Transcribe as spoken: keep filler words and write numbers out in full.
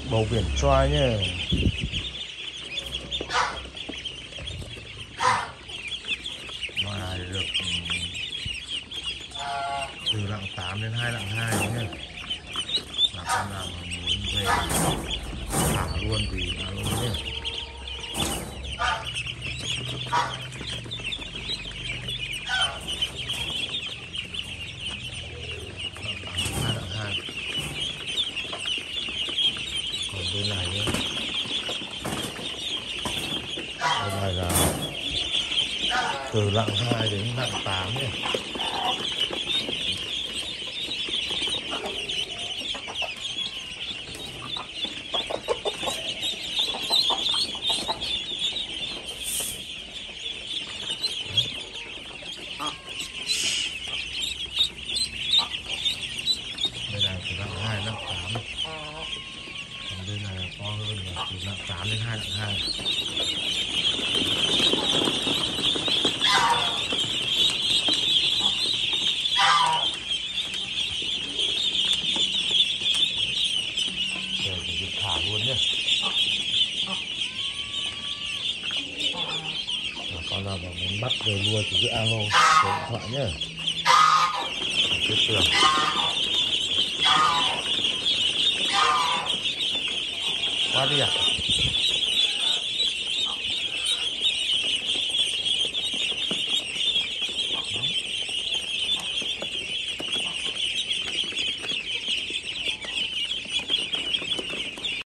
Bầu biển choai nhé. Mà được từ lạng tám đến hai lạng hai nhé. Bà con nào mà muốn về thả luôn thì alo nhé. hai lạng hai. Còn bên này nhé, bên này là từ lạng hai đến lạng tám nhé. Đây là từ lạng hai lạng tám, còn bên này là to hơn là từ lạng tám đến hai lạng hai. Rồi thì được thả luôn nhé. Và con nào mà muốn bắt về nuôi thì cứ alo số điện thoại nhé. Tiếp tường. Quá đi à?